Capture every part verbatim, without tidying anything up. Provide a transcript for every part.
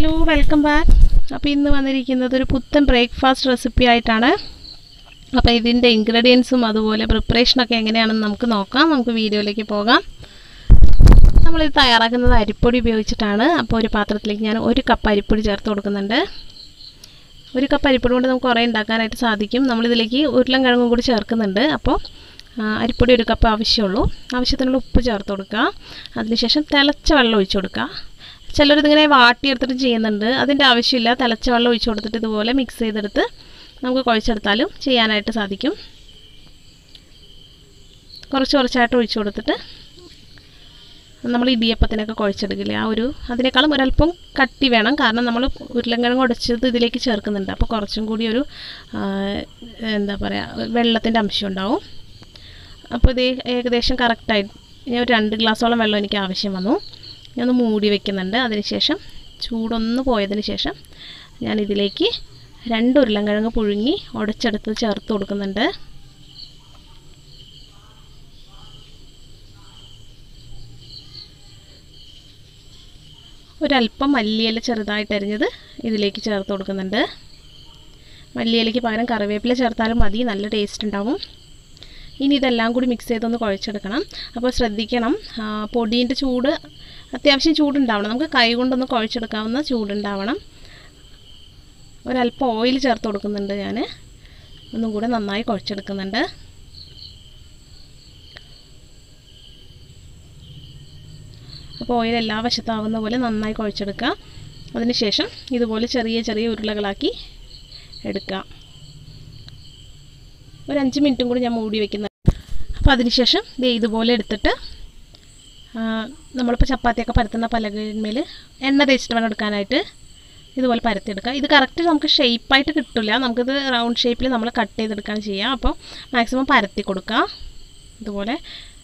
Hello welcome back. അപ്പോൾ ഇന്ന് വന്നിരിക്കുന്നത് ഒരു പുത്തൻ ബ്രേക്ക്ഫാസ്റ്റ് റെസിപ്പി ആയിട്ടാണ്. അപ്പോൾ ഇതിൻ്റെ ഇൻഗ്രീഡിയൻസും അതുപോലെ പ്രിപ്പറേഷനൊക്കെ എങ്ങനെയാണെന്ന് നമുക്ക് നോക്കാം. നമുക്ക് വീഡിയോയിലേക്ക് പോകാം. നമ്മളിത് തയ്യാറാക്കുന്നത് അരിപ്പൊടി ഉപയോഗിച്ചിട്ടാണ്. അപ്പോൾ ഒരു പാത്രത്തിലേക്ക് ഞാൻ ഒരു കപ്പ് അരിപ്പൊടി ചേർത്ത് കൊടുക്കുന്നുണ്ട്. ഒരു കപ്പ് അരിപ്പൊടി കൊണ്ട് നമുക്ക് കുറേ ഉണ്ടാക്കാനായിട്ട് സാധിക്കും. നമ്മളിതിലേക്ക് ഉരുളൻകിഴങ്ങും കൂടി ചേർക്കുന്നുണ്ട്. അപ്പോൾ അരിപ്പൊടി ഒരു കപ്പ് ആവശ്യമുള്ളൂ. ആവശ്യത്തിനുള്ള ഉപ്പ് ചേർത്ത് കൊടുക്കുക. അതിനുശേഷം തിളച്ച വെള്ളം ഒഴിച്ചു കൊടുക്കുക. ചിലരിതിങ്ങനെ വാട്ടിയെടുത്തിട്ട് ചെയ്യുന്നുണ്ട്. അതിൻ്റെ ആവശ്യമില്ല. തിളച്ച വെള്ളം ഒഴിച്ചു കൊടുത്തിട്ട് ഇതുപോലെ മിക്സ് ചെയ്തെടുത്ത് നമുക്ക് കുഴച്ചെടുത്താലും ചെയ്യാനായിട്ട് സാധിക്കും. കുറച്ച് കുറച്ചായിട്ട് ഒഴിച്ചു കൊടുത്തിട്ട് നമ്മൾ ഇടിയപ്പത്തിനൊക്കെ കുഴച്ചെടുക്കില്ലേ, ആ ഒരു അതിനേക്കാളും ഒരല്പം കട്ടി വേണം. കാരണം നമ്മൾ ഉരുളൻകിഴങ്ങ് ഉടച്ചത് ഇതിലേക്ക് ചേർക്കുന്നുണ്ട്. അപ്പോൾ കുറച്ചും കൂടി ഒരു എന്താ പറയുക വെള്ളത്തിൻ്റെ അംശം ഉണ്ടാവും. അപ്പോൾ ഇത് ഏകദേശം കറക്റ്റായിട്ട് ഞാൻ ഒരു രണ്ട് ഗ്ലാസോളം വെള്ളം എനിക്ക് ആവശ്യം വന്നു. ഞാനൊന്ന് മൂടി വയ്ക്കുന്നുണ്ട്. അതിനുശേഷം ചൂടൊന്ന് പോയതിന് ശേഷം ഞാനിതിലേക്ക് രണ്ട് ഉരുളൻകിഴങ്ങ് പുഴുങ്ങി ഉടച്ചെടുത്ത് ചേർത്ത് കൊടുക്കുന്നുണ്ട്. ഒരല്പം മല്ലിയില ചെറുതായിട്ട് അരിഞ്ഞത് ഇതിലേക്ക് ചേർത്ത് കൊടുക്കുന്നുണ്ട്. മല്ലിയിലയ്ക്ക് പകരം കറിവേപ്പില ചേർത്താലും മതി, നല്ല ടേസ്റ്റ് ഉണ്ടാവും. ഇനി ഇതെല്ലാം കൂടി മിക്സ് ചെയ്തൊന്ന് കുഴച്ചെടുക്കണം. അപ്പോൾ ശ്രദ്ധിക്കണം, പൊടീൻ്റെ ചൂട് അത്യാവശ്യം ചൂടുണ്ടാവണം. നമുക്ക് കൈ കൊണ്ടൊന്ന് കുഴച്ചെടുക്കാവുന്ന ചൂടുണ്ടാവണം. ഒരല്പം ഓയിൽ ചേർത്ത് കൊടുക്കുന്നുണ്ട്. ഞാൻ ഒന്നും കൂടെ നന്നായി കുഴച്ചെടുക്കുന്നുണ്ട്. അപ്പോൾ ഓയിൽ എല്ലാ വശത്താവുന്ന പോലെ നന്നായി കുഴച്ചെടുക്കുക. അതിനുശേഷം ഇതുപോലെ ചെറിയ ചെറിയ ഉരുളകളാക്കി എടുക്കുക. ഒരു അഞ്ച് മിനിറ്റും കൂടി ഞാൻ മൂടി വയ്ക്കുന്നത്. അപ്പോൾ അതിനുശേഷം ദേ ഇതുപോലെ എടുത്തിട്ട് നമ്മളിപ്പോൾ ചപ്പാത്തിയൊക്കെ പരത്തുന്ന പലകന്മേൽ എണ്ണ തേച്ചിട്ട് വേണം എടുക്കാനായിട്ട്. ഇതുപോലെ പരത്തിയെടുക്കുക. ഇത് കറക്റ്റ് നമുക്ക് ഷേപ്പായിട്ട് കിട്ടില്ല. നമുക്കിത് റൗണ്ട് ഷേപ്പിൽ നമ്മൾ കട്ട് ചെയ്തെടുക്കുകയാണ് ചെയ്യുക. അപ്പോൾ മാക്സിമം പരത്തി കൊടുക്കുക ഇതുപോലെ.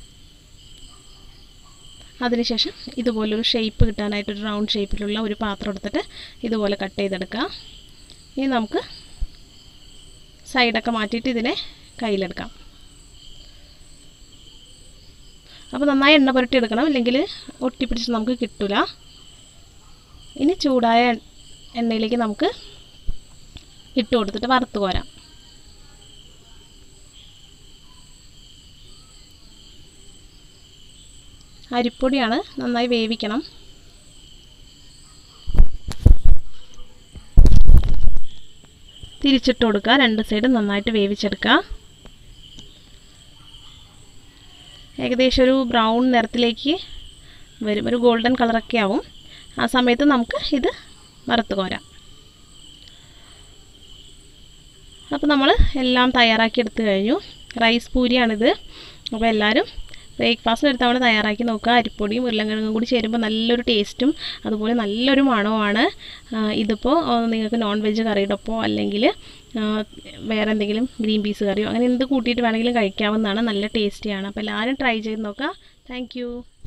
അതിനുശേഷം ഇതുപോലൊരു ഷേപ്പ് കിട്ടാനായിട്ടൊരു റൗണ്ട് ഷേപ്പിലുള്ള ഒരു പാത്രം എടുത്തിട്ട് ഇതുപോലെ കട്ട് ചെയ്തെടുക്കുക. ഇനി നമുക്ക് സൈഡൊക്കെ മാറ്റിയിട്ട് ഇതിനെ കയ്യിലെടുക്കാം. അപ്പോൾ നന്നായി എണ്ണ പുരട്ടി എടുക്കണം, ഇല്ലെങ്കിൽ ഒട്ടിപ്പിടിച്ച് നമുക്ക് കിട്ടില്ല. ഇനി ചൂടായ എണ്ണയിലേക്ക് നമുക്ക് ഇട്ട് കൊടുത്തിട്ട് വറുത്ത് കോരാം. അരിപ്പൊടിയാണ്, നന്നായി വേവിക്കണം. തിരിച്ചിട്ട് കൊടുക്കുക. രണ്ട് സൈഡും നന്നായിട്ട് വേവിച്ചെടുക്കുക. ഏകദേശം ഒരു ബ്രൗൺ നിറത്തിലേക്ക് വരും, ഒരു ഗോൾഡൻ കളറൊക്കെ ആവും. ആ സമയത്ത് നമുക്ക് ഇത് വറുത്ത് കോരാം. അപ്പോൾ നമ്മൾ എല്ലാം തയ്യാറാക്കി എടുത്തു കഴിഞ്ഞു. റൈസ് പൂരിയാണിത്. അപ്പോൾ എല്ലാവരും ബ്രേക്ക്ഫാസ്റ്റ് ഒരു തവണ തയ്യാറാക്കി നോക്കുക. അരിപ്പൊടിയും ഉരുളൻകിഴങ്ങും കൂടി ചേരുമ്പോൾ നല്ലൊരു ടേസ്റ്റും അതുപോലെ നല്ലൊരു മണവുമാണ്. ഇതിപ്പോൾ നിങ്ങൾക്ക് നോൺ വെജ് കറിയുടെ ഒപ്പമോ അല്ലെങ്കിൽ വേറെ എന്തെങ്കിലും ഗ്രീൻ പീസ് കറിയോ അങ്ങനെ എന്ത് കൂട്ടിയിട്ട് വേണമെങ്കിലും കഴിക്കാവുന്നതാണ്. നല്ല ടേസ്റ്റിയാണ്. അപ്പോൾ എല്ലാവരും ട്രൈ ചെയ്ത് നോക്കുക. താങ്ക്